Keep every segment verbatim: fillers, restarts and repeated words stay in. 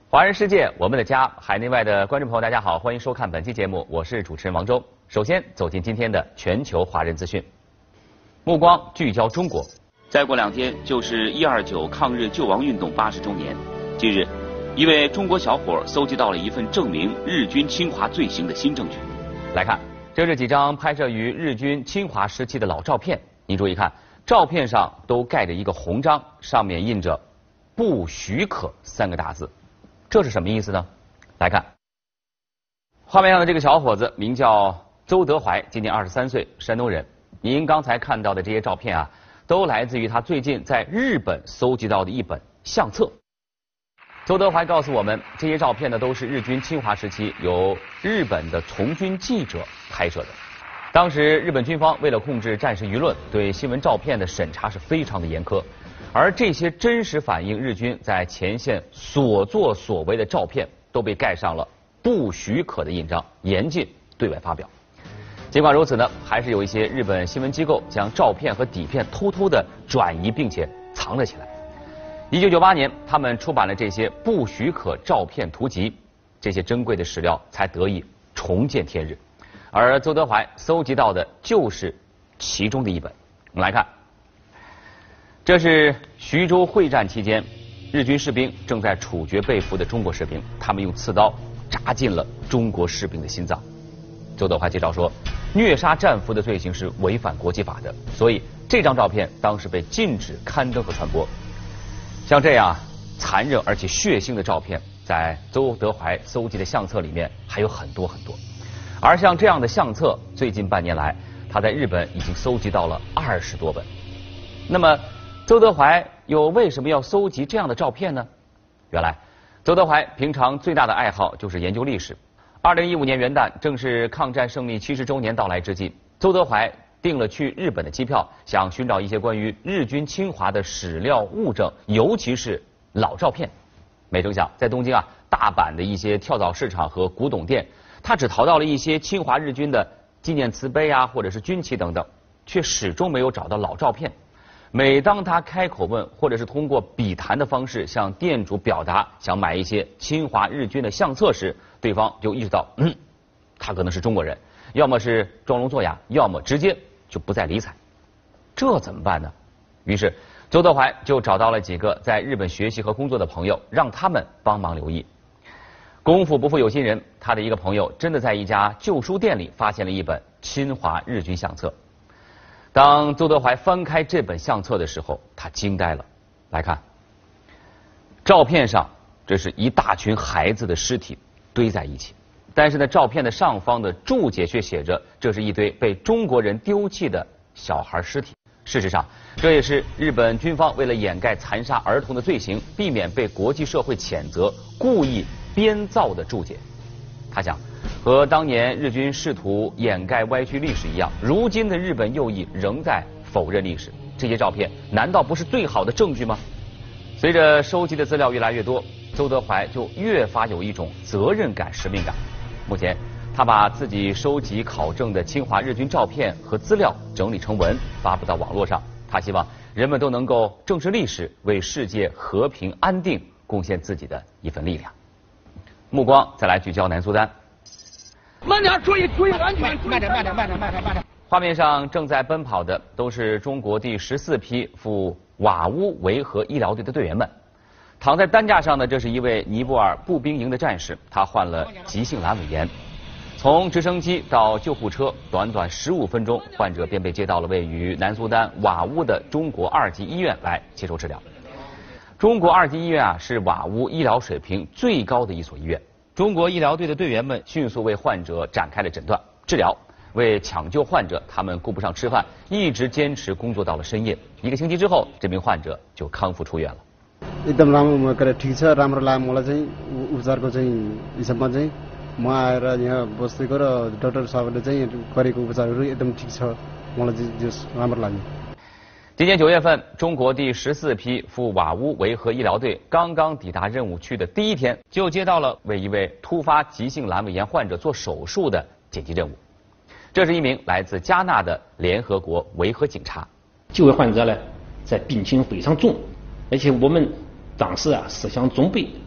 华人世界，我们的家，海内外的观众朋友，大家好，欢迎收看本期节目，我是主持人王周。首先走进今天的全球华人资讯，目光聚焦中国。再过两天就是一二九抗日救亡运动八十周年。近日，一位中国小伙搜集到了一份证明日军侵华罪行的新证据。来看，这是几张拍摄于日军侵华时期的老照片。您注意看，照片上都盖着一个红章，上面印着“不许可”三个大字。这是什么意思呢？来看，画面上的这个小伙子名叫邹德怀，今年二十三岁，山东人。您刚才看到的这些照片啊，都来自于他最近在日本搜集到的一本相册。邹德怀告诉我们，这些照片呢都是日军侵华时期由日本的从军记者拍摄的。当时日本军方为了控制战时舆论，对新闻照片的审查是非常的严苛。而这些真实反映日军在前线所作所为的照片，都被盖上了不许可的印章，严禁对外发表。尽管如此呢，还是有一些日本新闻机构将照片和底片偷偷的转移，并且藏了起来。一九九八年，他们出版了这些不许可照片图集，这些珍贵的史料才得以重见天日。而邹德怀搜集到的就是其中的一本。我们来看。这是徐州会战期间，日军士兵正在处决被俘的中国士兵，他们用刺刀扎进了中国士兵的心脏。邹德怀介绍说，虐杀战俘的罪行是违反国际法的，所以这张照片当时被禁止刊登和传播。像这样残忍而且血腥的照片，在邹德怀搜集的相册里面还有很多很多。而像这样的相册，最近半年来，他在日本已经搜集到了二十多本。那么邹德怀又为什么要搜集这样的照片呢？原来，邹德怀平常最大的爱好就是研究历史。二零一五年元旦，正是抗战胜利七十周年到来之际，邹德怀订了去日本的机票，想寻找一些关于日军侵华的史料物证，尤其是老照片。没成想，在东京啊大阪的一些跳蚤市场和古董店，他只淘到了一些侵华日军的纪念瓷杯啊，或者是军旗等等，却始终没有找到老照片。每当他开口问，或者是通过笔谈的方式向店主表达想买一些侵华日军的相册时，对方就意识到，嗯，他可能是中国人，要么是装聋作哑，要么直接就不再理睬。这怎么办呢？于是邹德怀就找到了几个在日本学习和工作的朋友，让他们帮忙留意。功夫不负有心人，他的一个朋友真的在一家旧书店里发现了一本侵华日军相册。当邹德怀翻开这本相册的时候，他惊呆了。来看，照片上这是一大群孩子的尸体堆在一起，但是呢，照片的上方的注解却写着，这是一堆被中国人丢弃的小孩尸体。事实上，这也是日本军方为了掩盖残杀儿童的罪行，避免被国际社会谴责，故意编造的注解。他想，和当年日军试图掩盖歪曲历史一样，如今的日本右翼仍在否认历史。这些照片难道不是最好的证据吗？随着收集的资料越来越多，邹德怀就越发有一种责任感、使命感。目前，他把自己收集考证的侵华日军照片和资料整理成文，发布到网络上。他希望人们都能够正视历史，为世界和平安定贡献自己的一份力量。目光再来聚焦南苏丹。 慢点，注意注意安全！慢点慢点慢点慢点慢点。 画面上正在奔跑的都是中国第十四批赴瓦乌维和医疗队的队员们。躺在担架上的，这是一位尼泊尔步兵营的战士，他患了急性阑尾炎。从直升机到救护车，短短十五分钟，患者便被接到了位于南苏丹瓦乌的中国二级医院来接受治疗。中国二级医院啊，是瓦乌医疗水平最高的一所医院。中国医疗队的队员们迅速为患者展开了诊断、治疗。为抢救患者，他们顾不上吃饭，一直坚持工作到了深夜。一个星期之后，这名患者就康复出院了。 एकदम राम्रो के ठिक छ राम्रो लाग्यो मलाई चाहिँ उपचारको चाहिँ हिसाबमा चाहिँ म आएर यहाँ बसेको र डाक्टर साहबले चाहिँ गरेको उपचारहरू एकदम ठिक छ मलाई चाहिँ जस राम्रो लाग्यो。 今年九月份，中国第十四批赴瓦乌维和医疗队刚刚抵达任务区的第一天，就接到了为一位突发急性阑尾炎患者做手术的紧急任务。这是一名来自加纳的联合国维和警察。 这位患者呢，在病情非常重，而且我们当时啊思想准备，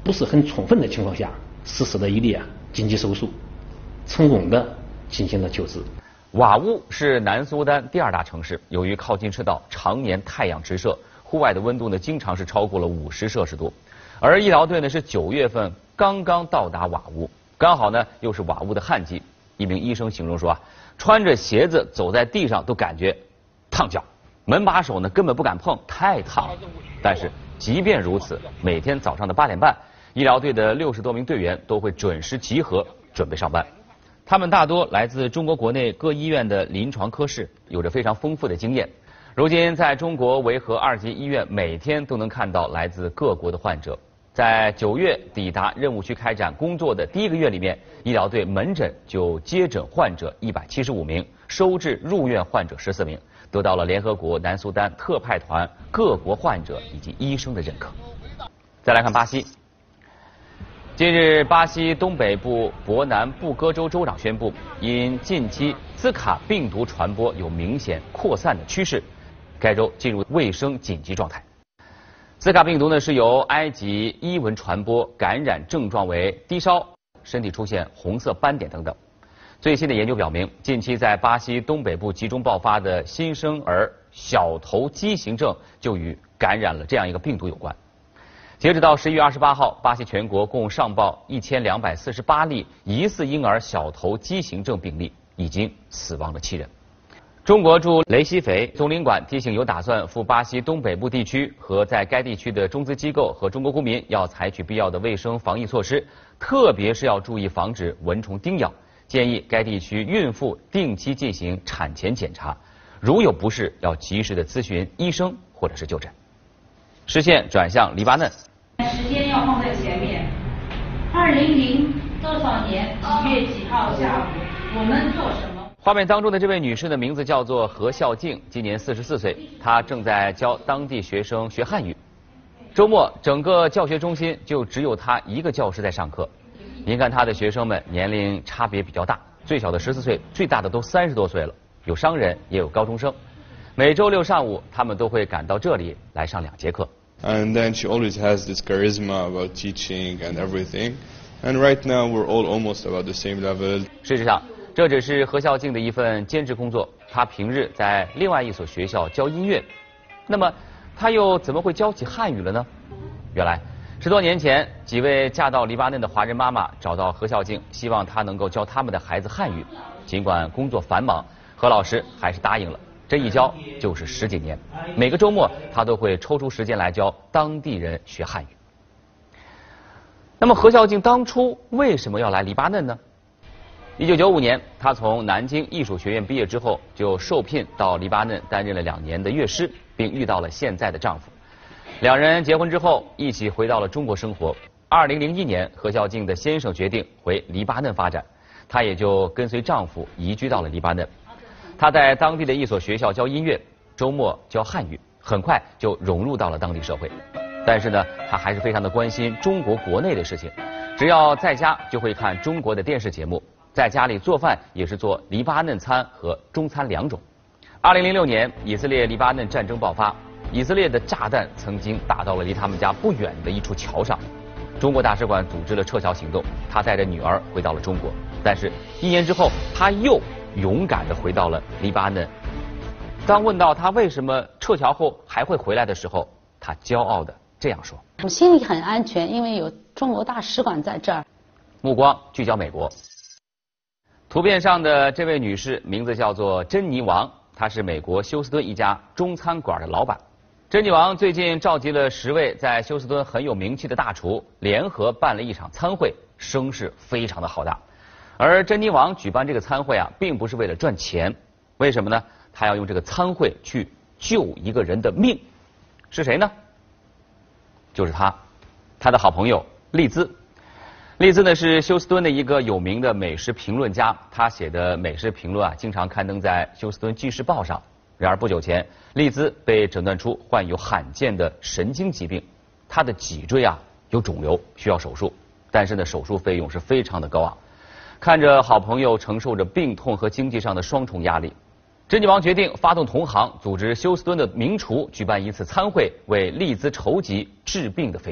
不是很充分的情况下，实施了一例啊紧急手术，成功的进行了救治。 瓦乌是南苏丹第二大城市，由于靠近赤道，常年太阳直射，户外的温度呢经常是超过了五十摄氏度。而医疗队呢是九月份刚刚到达瓦乌，刚好呢又是瓦乌的旱季。一名医生形容说啊，穿着鞋子走在地上都感觉烫脚，门把手呢根本不敢碰，太烫了。但是即便如此，每天早上的八点半，医疗队的六十多名队员都会准时集合，准备上班。他们大多来自中国国内各医院的临床科室，有着非常丰富的经验。如今，在中国维和二级医院，每天都能看到来自各国的患者。在九月抵达任务区开展工作的第一个月里面，医疗队门诊就接诊患者一百七十五名，收治入院患者十四名，得到了联合国南苏丹特派团各国患者以及医生的认可。再来看巴西。近日，巴西东北部伯南布哥州州长宣布，因近期兹卡病毒传播有明显扩散的趋势，该州进入卫生紧急状态。兹卡病毒呢是由埃及伊蚊传播，感染症状为低烧、身体出现红色斑点等等。最新的研究表明，近期在巴西东北部集中爆发的新生儿小头畸形症就与感染了这样一个病毒有关。截止到十一月二十八号，巴西全国共上报一千两百四十八例疑似婴儿小头畸形症病例，已经死亡了七人。中国驻雷西斐总领馆提醒有打算赴巴西东北部地区和在该地区的中资机构和中国公民要采取必要的卫生防疫措施，特别是要注意防止蚊虫叮咬。建议该地区孕妇定期进行产前检查，如有不适要及时的咨询医生或者是就诊。视线转向黎巴嫩。 时间要放在前面。二零零多少年几月几号下午，我们做什么？ 画面当中的这位女士的名字叫做何孝静，今年四十四岁，她正在教当地学生学汉语。周末，整个教学中心就只有她一个教师在上课。您看，她的学生们年龄差别比较大，最小的十四岁，最大的都三十多岁了，有商人，也有高中生。每周六上午，他们都会赶到这里来上两节课。 And then she always has this charisma about teaching and everything. And right now we're all almost about the same level. 事实上，这只是何孝静的一份兼职工作。她平日在另外一所学校教音乐，那么她又怎么会教起汉语了呢？原来，十多年前，几位嫁到黎巴嫩的华人妈妈找到何孝静，希望她能够教他们的孩子汉语。尽管工作繁忙，何老师还是答应了。这一教就是十几年，每个周末她都会抽出时间来教当地人学汉语。那么何孝静当初为什么要来黎巴嫩呢？一九九五年，她从南京艺术学院毕业之后，就受聘到黎巴嫩担任了两年的乐师，并遇到了现在的丈夫。两人结婚之后，一起回到了中国生活。二零零一年，何孝静的先生决定回黎巴嫩发展，她也就跟随丈夫移居到了黎巴嫩。她在当地的一所学校教音乐，周末教汉语，很快就融入到了当地社会。但是呢，她还是非常的关心中国国内的事情，只要在家就会看中国的电视节目，在家里做饭也是做黎巴嫩餐和中餐两种。二零零六年，以色列黎巴嫩战争爆发，以色列的炸弹曾经打到了离他们家不远的一处桥上。中国大使馆组织了撤侨行动，她带着女儿回到了中国。但是，一年之后，她又勇敢地回到了黎巴嫩。当问到她为什么撤侨后还会回来的时候，她骄傲地这样说：“ 我心里很安全，因为有中国大使馆在这儿。” 目光聚焦美国。图片上的这位女士名字叫做珍妮王，她是美国休斯敦一家中餐馆的老板。珍妮王最近召集了十位在休斯敦很有名气的大厨，联合办了一场餐会，声势非常的浩大。而珍妮王举办这个餐会啊，并不是为了赚钱，为什么呢？她要用这个餐会去救一个人的命，是谁呢？就是她，她的好朋友丽兹。丽兹呢是休斯敦的一个有名的美食评论家，她写的美食评论啊，经常刊登在休斯敦纪事报上。然而不久前，丽兹被诊断出患有罕见的神经疾病，她的脊椎啊有肿瘤，需要手术，但是呢手术费用是非常的高昂。看着好朋友承受着病痛和经济上的双重压力，珍妮王决定发动同行，组织休斯敦的名厨举办一次餐会，为丽兹筹集治病的费用。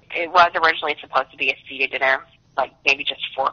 it was originally supposed to be a seated dinner, like maybe just four,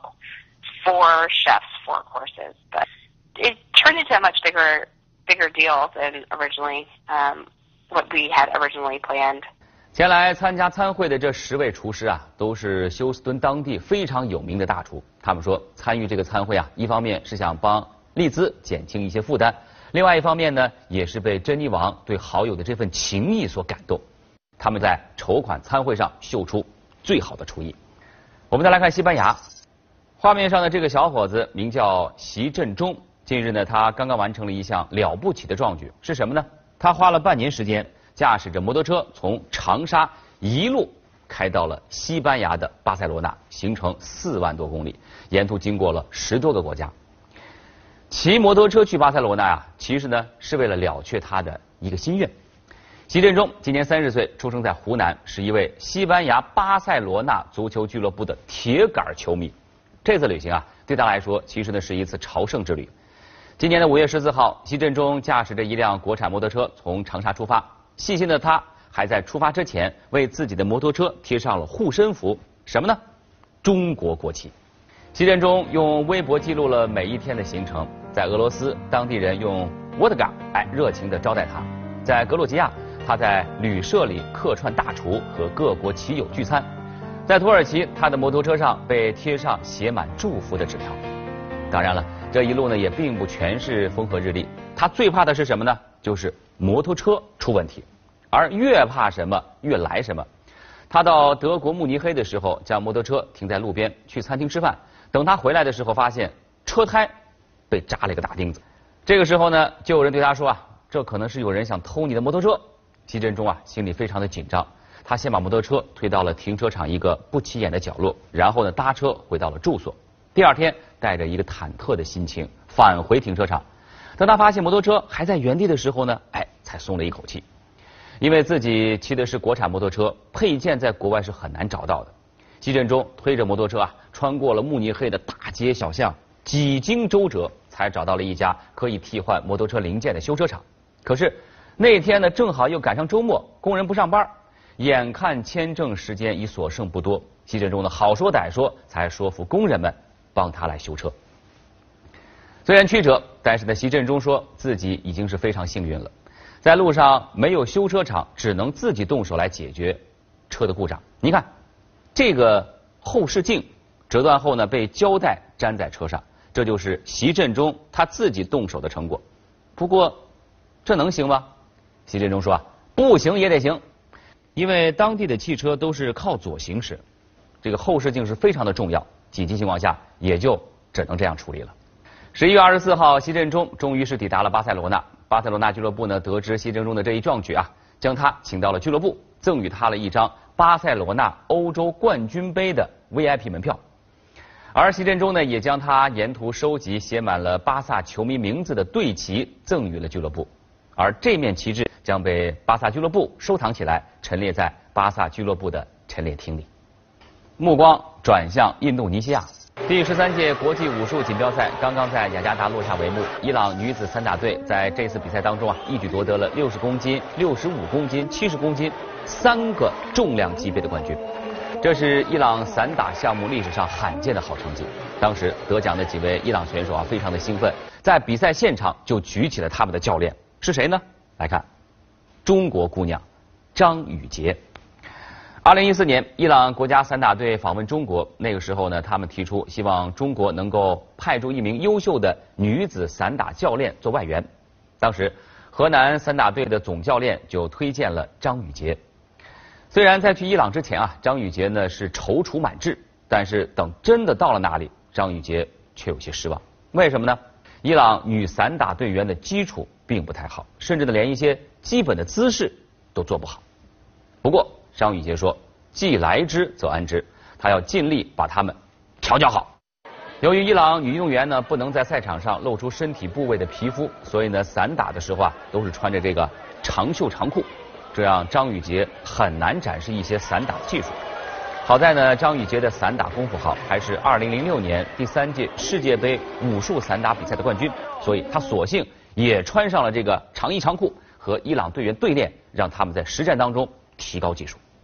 four chefs, four courses, but it turned into a much bigger, bigger deal than originally, um, what we had originally planned. 前来参加参会的这十位厨师啊，都是休斯敦当地非常有名的大厨。他们说，参与这个参会啊，一方面是想帮丽兹减轻一些负担，另外一方面呢，也是被珍妮王对好友的这份情谊所感动。他们在筹款参会上秀出最好的厨艺。我们再来看西班牙，画面上的这个小伙子名叫席振中。近日呢，他刚刚完成了一项了不起的壮举，是什么呢？他花了半年时间，驾驶着摩托车从长沙一路开到了西班牙的巴塞罗那，行程四万多公里，沿途经过了十多个国家。骑摩托车去巴塞罗那啊，其实呢是为了了却他的一个心愿。席振中今年三十岁，出生在湖南，是一位西班牙巴塞罗那足球俱乐部的铁杆球迷。这次旅行啊，对他来说其实呢是一次朝圣之旅。今年的五月十四号，席振中驾驶着一辆国产摩托车从长沙出发。细心的他还在出发之前为自己的摩托车贴上了护身符，什么呢？中国国旗。席振中用微博记录了每一天的行程。在俄罗斯，当地人用沃德嘎哎热情地招待他；在格鲁吉亚，他在旅社里客串大厨，和各国棋友聚餐；在土耳其，他的摩托车上被贴上写满祝福的纸条。当然了，这一路呢也并不全是风和日丽，他最怕的是什么呢？就是摩托车出问题，而越怕什么越来什么。他到德国慕尼黑的时候，将摩托车停在路边，去餐厅吃饭。等他回来的时候，发现车胎被扎了一个大钉子。这个时候呢，就有人对他说啊，这可能是有人想偷你的摩托车。席振中啊，心里非常的紧张。他先把摩托车推到了停车场一个不起眼的角落，然后呢搭车回到了住所。第二天，带着一个忐忑的心情返回停车场。当他发现摩托车还在原地的时候呢，哎，才松了一口气，因为自己骑的是国产摩托车，配件在国外是很难找到的。席振中推着摩托车啊，穿过了慕尼黑的大街小巷，几经周折，才找到了一家可以替换摩托车零件的修车厂。可是那天呢，正好又赶上周末，工人不上班，眼看签证时间已所剩不多，席振中呢好说歹说，才说服工人们帮他来修车。虽然曲折，但是呢，席振中说自己已经是非常幸运了。在路上没有修车厂，只能自己动手来解决车的故障。你看，这个后视镜折断后呢，被胶带粘在车上，这就是席振中他自己动手的成果。不过，这能行吗？席振中说啊，不行也得行，因为当地的汽车都是靠左行驶，这个后视镜是非常的重要，紧急情况下也就只能这样处理了。十一月二十四号，席振中终于是抵达了巴塞罗那。巴塞罗那俱乐部呢，得知席振中的这一壮举啊，将他请到了俱乐部，赠予他了一张巴塞罗那欧洲冠军杯的 V I P 门票。而席振中呢，也将他沿途收集写满了巴萨球迷名字的队旗赠予了俱乐部。而这面旗帜将被巴萨俱乐部收藏起来，陈列在巴萨俱乐部的陈列厅里。目光转向印度尼西亚。第十三届国际武术锦标赛刚刚在雅加达落下帷幕，伊朗女子散打队在这次比赛当中啊，一举夺得了六十公斤、六十五公斤、七十公斤三个重量级别的冠军，这是伊朗散打项目历史上罕见的好成绩。当时得奖的几位伊朗选手啊，非常的兴奋，在比赛现场就举起了他们的教练，是谁呢？来看，中国姑娘张雨洁。二零一四年，伊朗国家散打队访问中国，那个时候呢，他们提出希望中国能够派驻一名优秀的女子散打教练做外援。当时，河南散打队的总教练就推荐了张雨洁。虽然在去伊朗之前啊，张雨洁呢是踌躇满志，但是等真的到了那里，张雨洁却有些失望。为什么呢？伊朗女散打队员的基础并不太好，甚至呢连一些基本的姿势都做不好。不过，张雨洁说，既来之则安之，她要尽力把他们调教好。由于伊朗女运动员呢不能在赛场上露出身体部位的皮肤，所以呢散打的时候啊都是穿着这个长袖长裤，这让张雨洁很难展示一些散打的技术。好在呢张雨洁的散打功夫好，还是二零零六年第三届世界杯武术散打比赛的冠军，所以她索性也穿上了这个长衣长裤，和伊朗队员对练，让他们在实战当中提高技术。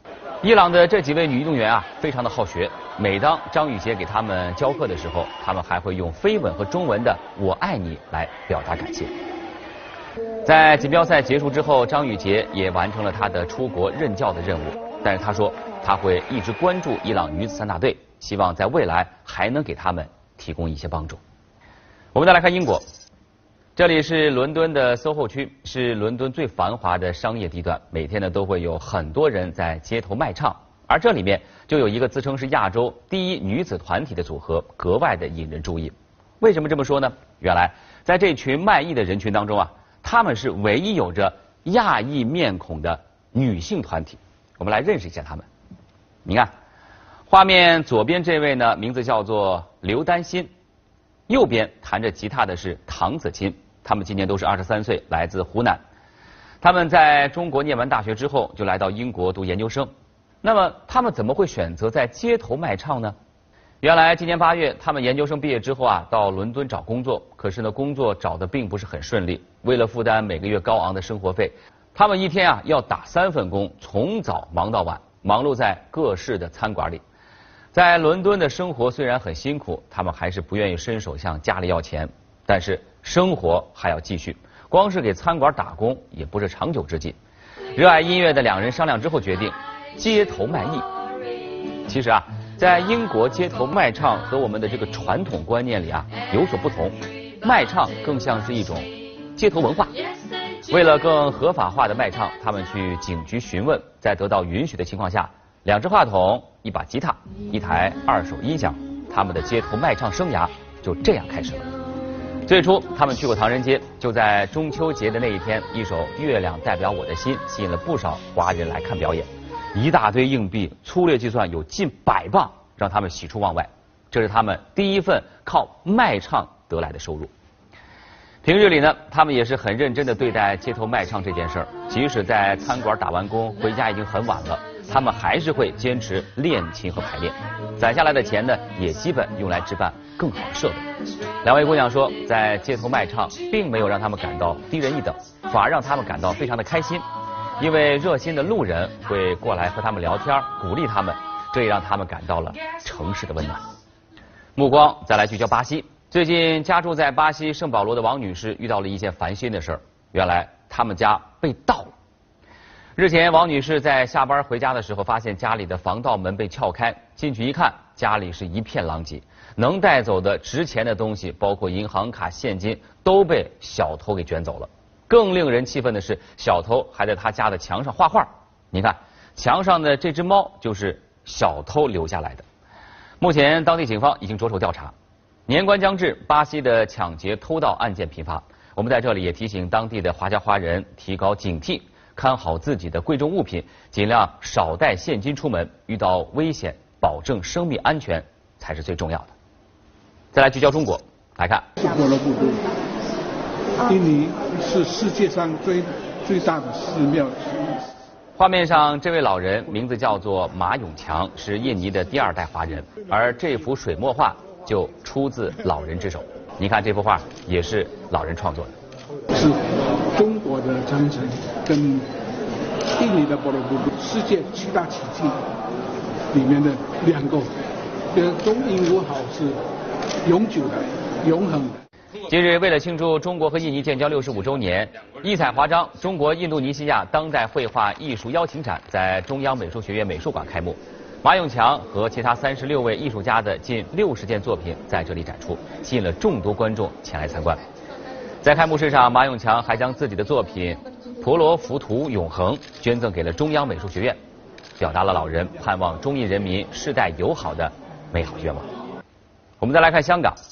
伊朗的这几位女运动员啊，非常的好学。每当张雨洁给他们教课的时候，他们还会用菲文和中文的“我爱你”来表达感谢。在锦标赛结束之后，张雨洁也完成了她的出国任教的任务。但是她说，她会一直关注伊朗女子三大队，希望在未来还能给他们提供一些帮助。我们再来看英国。这里是伦敦的 S O H O 区，是伦敦最繁华的商业地段，每天呢都会有很多人在街头卖唱，而这里面就有一个自称是亚洲第一女子团体的组合，格外的引人注意。为什么这么说呢？原来在这群卖艺的人群当中啊，他们是唯一有着亚裔面孔的女性团体。我们来认识一下他们。你看，画面左边这位呢，名字叫做刘丹心，右边弹着吉他的是唐子钦。他们今年都是二十三岁，来自湖南。他们在中国念完大学之后，就来到英国读研究生。那么他们怎么会选择在街头卖唱呢？原来今年八月，他们研究生毕业之后啊，到伦敦找工作，可是呢，工作找的并不是很顺利。为了负担每个月高昂的生活费，他们一天啊要打三份工，从早忙到晚，忙碌在各式的餐馆里。在伦敦的生活虽然很辛苦，他们还是不愿意伸手向家里要钱。但是生活还要继续，光是给餐馆打工也不是长久之计。热爱音乐的两人商量之后决定街头卖艺。其实啊，在英国街头卖唱和我们的这个传统观念里啊有所不同，卖唱更像是一种街头文化。为了更合法化的卖唱，他们去警局询问，在得到允许的情况下，两只话筒、一把吉他、一台二手音响，他们的街头卖唱生涯就这样开始了。最初他们去过唐人街，就在中秋节的那一天，一首《月亮代表我的心》吸引了不少华人来看表演。一大堆硬币，粗略计算有近百磅，让他们喜出望外。这是他们第一份靠卖唱得来的收入。平日里呢，他们也是很认真的对待街头卖唱这件事儿。即使在餐馆打完工，回家已经很晚了，他们还是会坚持练琴和排练。攒下来的钱呢，也基本用来置办更好的设备。两位姑娘说，在街头卖唱并没有让他们感到低人一等，反而让他们感到非常的开心，因为热心的路人会过来和他们聊天，鼓励他们，这也让他们感到了城市的温暖。目光再来聚焦巴西。最近家住在巴西圣保罗的王女士遇到了一件烦心的事儿，原来他们家被盗了。日前，王女士在下班回家的时候，发现家里的防盗门被撬开，进去一看，家里是一片狼藉，能带走的值钱的东西，包括银行卡、现金，都被小偷给卷走了。更令人气愤的是，小偷还在他家的墙上画画。你看，墙上的这只猫就是小偷留下来的。目前，当地警方已经着手调查。年关将至，巴西的抢劫、偷盗案件频发。我们在这里也提醒当地的华侨华人提高警惕，看好自己的贵重物品，尽量少带现金出门，遇到危险保证生命安全才是最重要的。再来聚焦中国来看， 波罗布都，印尼是世界上最最大的寺庙。 画面上这位老人名字叫做马永强，是印尼的第二代华人，而这幅水墨画就出自老人之手。你看这幅画也是老人创作的， 是中国的长城跟印尼的波罗布都世界七大奇迹里面的两个，觉得中印友好是永久的、永恒的。 近日，为了庆祝中国和印尼建交六十五周年，异彩华章中国印度尼西亚当代绘画艺术邀请展在中央美术学院美术馆开幕。马永强和其他三十六位艺术家的近六十件作品在这里展出，吸引了众多观众前来参观。在开幕式上，马永强还将自己的作品《婆罗浮屠永恒》捐赠给了中央美术学院，表达了老人盼望中印人民世代友好的美好愿望。我们再来看香港，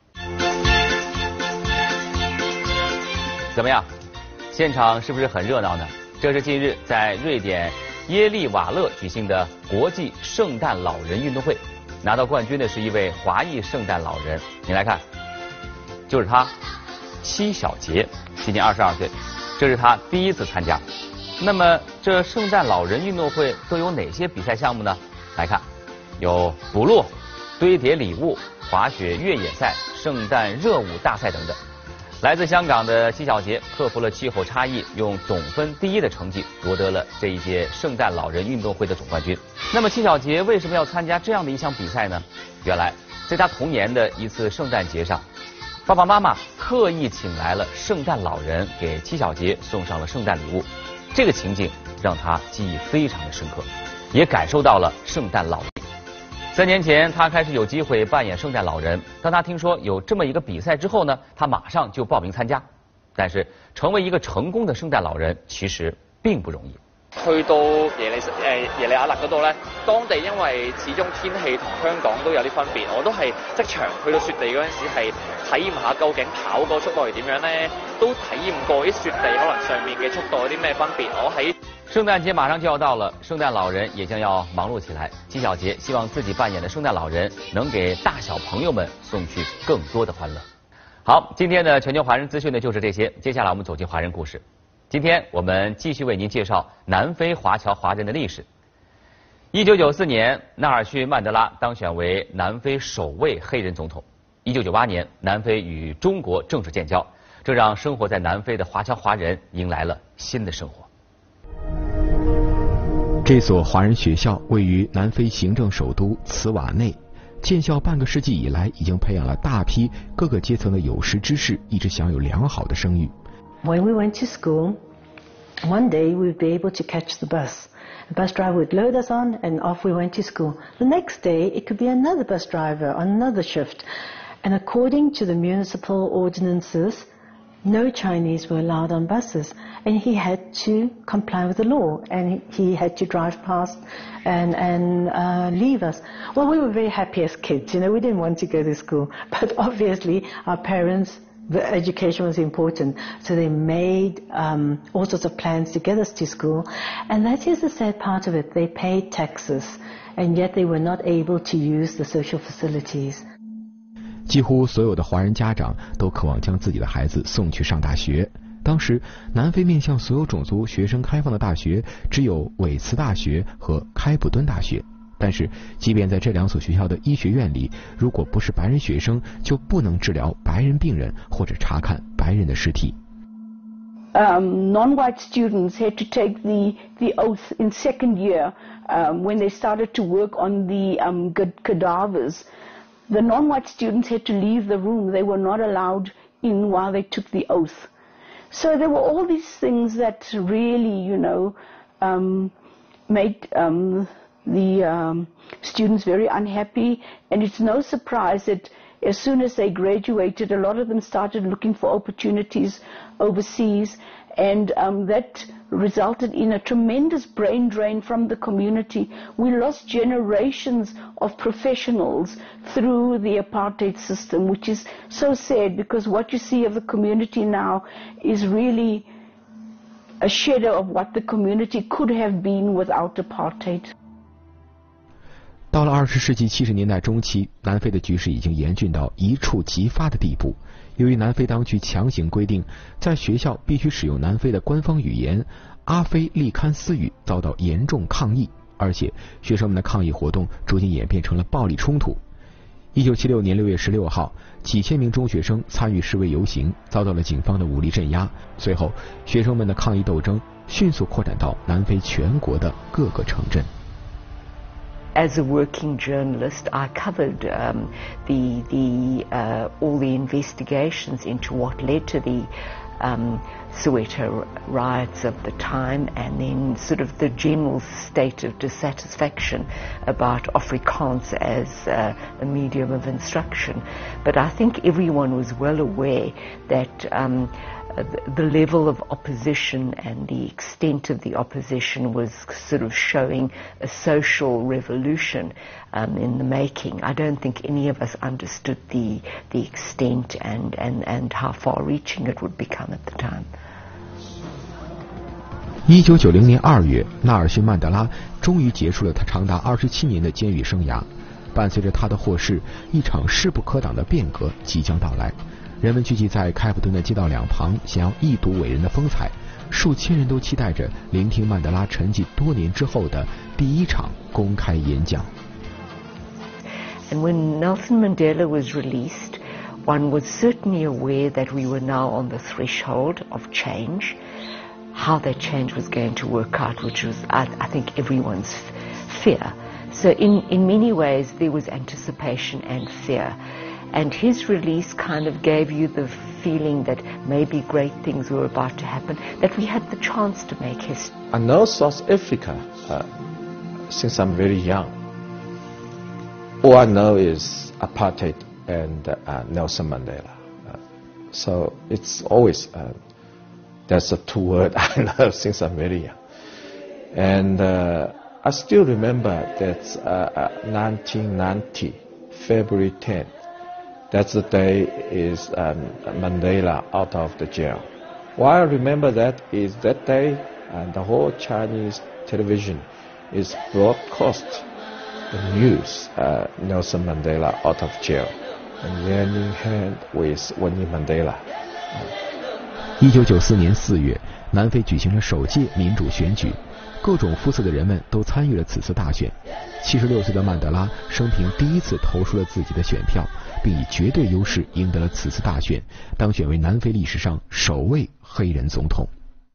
怎么样？现场是不是很热闹呢？这是近日在瑞典耶利瓦勒举行的国际圣诞老人运动会，拿到冠军的是一位华裔圣诞老人。你来看，就是他，戚小杰，今年二十二岁，这是他第一次参加。那么这圣诞老人运动会都有哪些比赛项目呢？来看，有捕鹿、堆叠礼物、滑雪越野赛、圣诞热舞大赛等等。 来自香港的奚晓婕克服了气候差异，用总分第一的成绩夺得了这一届圣诞老人运动会的总冠军。那么奚晓婕为什么要参加这样的一项比赛呢？原来在她童年的一次圣诞节上，爸爸妈妈特意请来了圣诞老人给奚晓婕送上了圣诞礼物。这个情景让她记忆非常的深刻，也感受到了圣诞老人。三年前，他开始有机会扮演圣诞老人。当他听说有这么一个比賽之後呢，他馬上就報名參加。但是，成為一個成功的聖誕老人其實並不容易。 去到耶利誒耶利亞勒嗰度咧，當地因為始終天氣同香港都有啲分別，我都係即場去到雪地嗰陣時係體驗下究竟跑個速度係點樣咧，都體驗過啲雪地可能上面嘅速度有啲咩分別。我喺聖誕節馬上就要到了，聖誕老人也將要忙碌起來。奚曉婕希望自己扮演的聖誕老人能給大小朋友們送去更多的歡樂。好，今天的全球華人資訊呢就是這些，接下來我們走進華人故事。今天我們繼續為您介紹南非華僑華人的歷史。一九九四年，納爾遜·曼德拉當選為南非首位黑人總統。一九九八年，南非與中國正式建交，這讓生活在南非的華僑華人迎來了新的生活。 這所華人學校位於南非行政首都茨瓦內，建校半個世紀以來，已經培養了大批各個階層的有識之士，一直享有良好的聲譽。 When we went to school, one day we would be able to catch the bus. The bus driver would load us on and off we went to school. The next day it could be another bus driver on another shift. And according to the municipal ordinances, no Chinese were allowed on buses, and he had to comply with the law, and he had to drive past and, and uh, leave us. Well, we were very happy as kids, you know, we didn't want to go to school, but obviously our parents, the education was important, so they made um, all sorts of plans to get us to school, and that is the sad part of it. They paid taxes, and yet they were not able to use the social facilities. 几乎所有的华人家长都渴望将自己的孩子送去上大学。当时，南非面向所有种族学生开放的大学只有韦茨大学和开普敦大学。但是，即便在这两所学校的医学院里，如果不是白人学生，就不能治疗白人病人或者查看白人的尸体。 Um, non-white students had to take the, the oath in second year um, when they started to work on the um, cadavers. The non-white students had to leave the room. They were not allowed in while they took the oath. So there were all these things that really, you know, um, made um, the um, students very unhappy. And it's no surprise that as soon as they graduated, a lot of them started looking for opportunities overseas. And um, that resulted in a tremendous brain drain from the community. We lost generations of professionals through the apartheid system, which is so sad because what you see of the community now is really a shadow of what the community could have been without apartheid. 到了二十世纪七十年代中期，南非的局势已经严峻到一触即发的地步。由于南非当局强行规定在学校必须使用南非的官方语言阿非利堪斯语，遭到严重抗议，而且学生们的抗议活动逐渐演变成了暴力冲突。一九七六年六月十六号，几千名中学生参与示威游行，遭到了警方的武力镇压。随后，学生们的抗议斗争迅速扩展到南非全国的各个城镇。 As a working journalist, I covered um, the, the, uh, all the investigations into what led to the um, Soweto riots of the time, and then sort of the general state of dissatisfaction about Afrikaans as uh, a medium of instruction. But I think everyone was well aware that um, the level of opposition and the extent of the opposition was sort of showing a social revolution um, in the making. I don't think any of us understood the, the extent and, and, and how far-reaching it would become at the time. 一九九零年二月，纳尔逊·曼德拉终于结束了他长达二十七年的监狱生涯。伴随着他的获释，一场势不可挡的变革即将到来。人们聚集在开普敦的街道两旁，想要一睹伟人的风采。数千人都期待着聆听曼德拉沉寂多年之后的第一场公开演讲。 And when Nelson Mandela was released, one was certainly aware that we were now on the threshold of change. How that change was going to work out, which was, I, I think, everyone's f- fear. So in, in many ways, there was anticipation and fear. And his release kind of gave you the feeling that maybe great things were about to happen, that we had the chance to make history. I know South Africa uh, since I'm very young. All I know is apartheid and uh, Nelson Mandela. Uh, so it's always, uh, that's a two word I know since I'm very young. And uh, I still remember that uh, nineteen ninety, February tenth, that's the day is um, Mandela out of the jail. Why I remember that is that day uh, the whole Chinese television is broadcast the news, uh, Nelson Mandela out of jail, and hand in hand with Winnie Mandela. 一九九四年四月，南非举行了首届民主选举，各种肤色的人们都参与了此次大选。七十六岁的曼德拉生平第一次投出了自己的选票，并以绝对优势赢得了此次大选，当选为南非历史上首位黑人总统。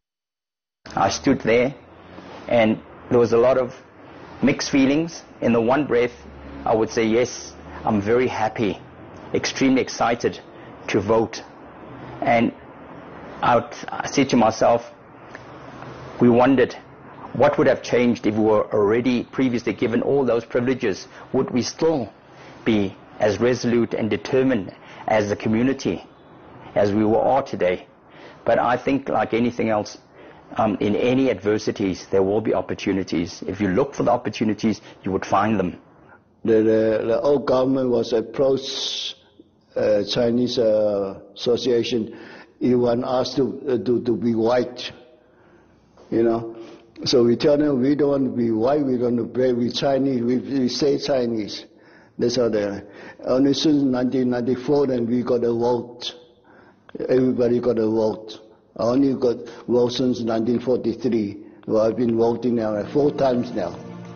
I stood there, and there was a lot of mixed feelings. In the one breath, I would say, yes, I'm very happy, extremely excited to vote. And I, would, I said to myself, we wondered, what would have changed if we were already previously given all those privileges? Would we still be as resolute and determined as a community as we are today? But I think, like anything else, Um, in any adversities, there will be opportunities. If you look for the opportunities, you would find them. The, the, the old government was approached uh, Chinese uh, Association. He want us to, uh, to to be white, you know. So we tell them we don't want to be white. We don't want to be Chinese. We, we say Chinese. That's how they. Only since nineteen ninety-four, then we got a vote. Everybody got a vote. I only got vote since nineteen forty-three. Well, I've been voting now four times now.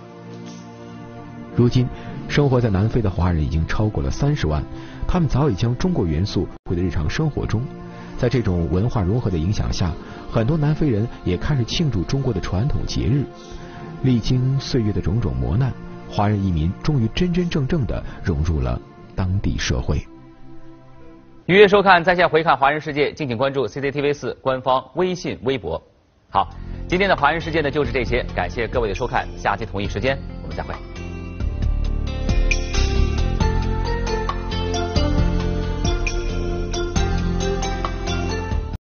如今，生活在南非的华人已经超过了三十万，他们早已将中国元素回到日常生活中。在这种文化融合的影响下，很多南非人也开始庆祝中国的传统节日。历经岁月的种种磨难，华人移民终于真真正正地融入了当地社会。 预约收看在线回看华人世界，敬请关注 C C T V 四官方微信、微博。好，今天的华人世界呢就是这些，感谢各位的收看，下期同一时间我们再会。